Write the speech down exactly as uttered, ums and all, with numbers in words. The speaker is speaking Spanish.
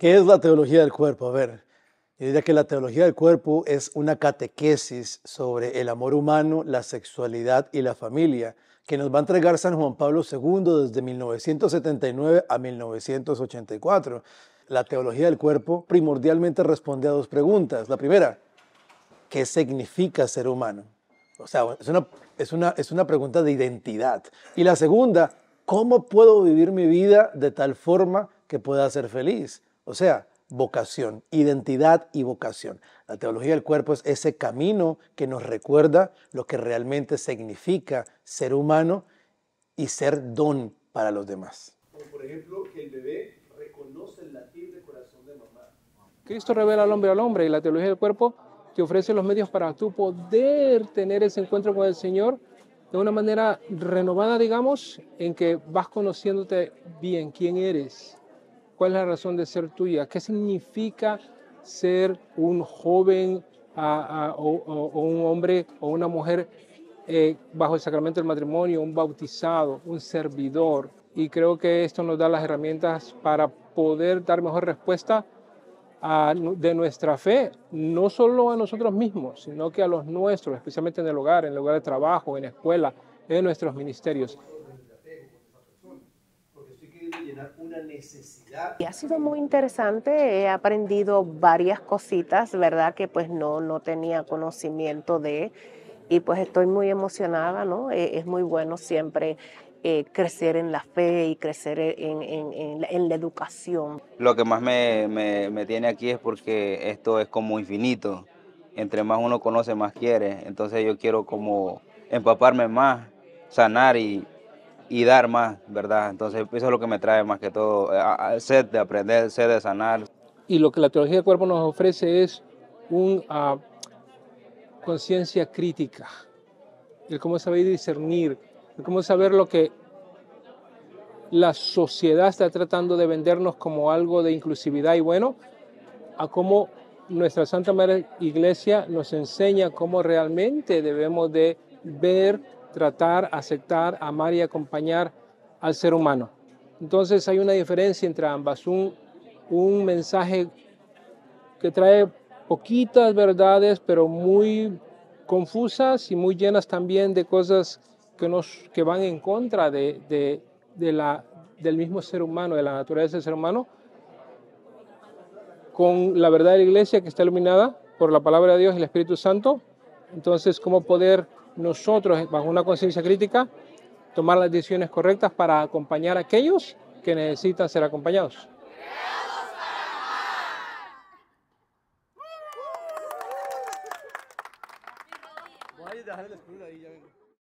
¿Qué es la teología del cuerpo? A ver, yo diría que la teología del cuerpo es una catequesis sobre el amor humano, la sexualidad y la familia, que nos va a entregar San Juan Pablo segundo desde mil novecientos setenta y nueve a mil novecientos ochenta y cuatro. La teología del cuerpo primordialmente responde a dos preguntas. La primera, ¿qué significa ser humano? O sea, es una, es una, es una pregunta de identidad. Y la segunda, ¿cómo puedo vivir mi vida de tal forma que pueda ser feliz? O sea, vocación, identidad y vocación. La teología del cuerpo es ese camino que nos recuerda lo que realmente significa ser humano y ser don para los demás. Como por ejemplo, que el bebé reconoce el latir del corazón de mamá. Cristo revela al hombre al hombre y la teología del cuerpo te ofrece los medios para tú poder tener ese encuentro con el Señor de una manera renovada, digamos, en que vas conociéndote bien quién eres, cuál es la razón de ser tuya, qué significa ser un joven a, a, o, o, o un hombre o una mujer eh, bajo el sacramento del matrimonio, un bautizado, un servidor. Y creo que esto nos da las herramientas para poder dar mejor respuesta a, de nuestra fe, no solo a nosotros mismos, sino que a los nuestros, especialmente en el hogar, en el lugar de trabajo, en la escuela, en nuestros ministerios. Y ha sido muy interesante, he aprendido varias cositas, ¿verdad? Que pues no, no tenía conocimiento de, y pues estoy muy emocionada, ¿no? Eh, es muy bueno siempre eh, crecer en la fe y crecer en, en, en, la, en la educación. Lo que más me, me, me tiene aquí es porque esto es como infinito. Entre más uno conoce, más quiere. Entonces yo quiero como empaparme más, sanar y, y dar más, ¿verdad? Entonces eso es lo que me trae más que todo, el sed de aprender, sed de sanar. Y lo que la teología del cuerpo nos ofrece es una uh, conciencia crítica, el cómo saber discernir, el cómo saber lo que la sociedad está tratando de vendernos como algo de inclusividad y bueno, a cómo nuestra Santa Madre Iglesia nos enseña cómo realmente debemos de ver, tratar, aceptar, amar y acompañar al ser humano. Entonces hay una diferencia entre ambas, un, un mensaje que trae poquitas verdades, pero muy confusas y muy llenas también de cosas que, nos, que van en contra de, de, de la, del mismo ser humano, de la naturaleza del ser humano, con la verdad de la Iglesia que está iluminada por la palabra de Dios y el Espíritu Santo. Entonces, cómo poder nosotros, bajo una conciencia crítica, tomar las decisiones correctas para acompañar a aquellos que necesitan ser acompañados. Voy a dejar el escudo ahí, ya vengo.